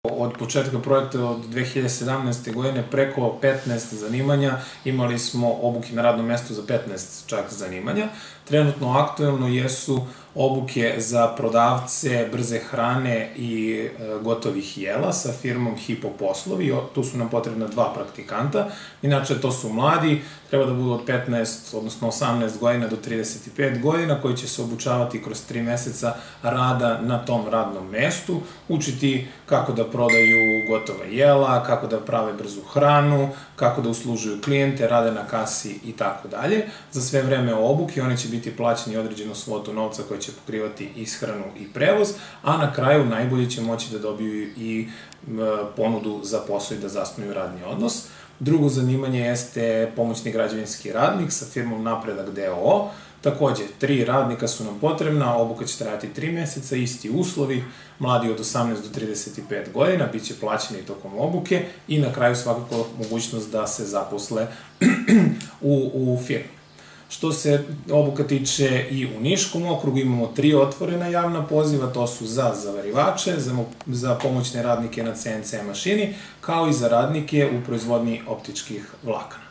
Od početka projekta od 2017. godine preko 15 zanimanja, imali smo obuke na radnom mestu za 15 čak zanimanja. Trenutno aktuelno jesu obuke za prodavce brze hrane i gotovih jela sa firmom Hipo poslovi. Tu su nam potrebna 2 praktikanta. Inače, to su mladi, treba da budu od 15, odnosno 18 godina do 35 godina, koji će se obučavati kroz 3 meseca rada na tom radnom mestu, učiti kako da prodaju gotova jela, kako da prave brzu hranu, kako da uslužuju klijente, rade na kasi i tako dalje. Za sve vreme obuke oni će biti plaćeni određenu svotu novca koja će pokrivati ishranu i prevoz, a na kraju najbolji će moći da dobiju i ponudu za posao i da zasnuju radni odnos. Drugo zanimanje jeste pomoćni građevinski radnik sa firmom Napredak d.o.o. Takođe, 3 radnika su nam potrebna, obuka će trajati 3 meseca, isti uslovi, mladi od 18 do 35 godina, bit će plaćeni tokom obuke i na kraju svakako mogućnost da se zaposle u firmi. Što se obuka tiče i u Niškom okrugu, imamo 3 otvorena javna poziva, to su za zavarivače, za pomoćne radnike na CNC mašini, kao i za radnike u proizvodnji optičkih vlakana.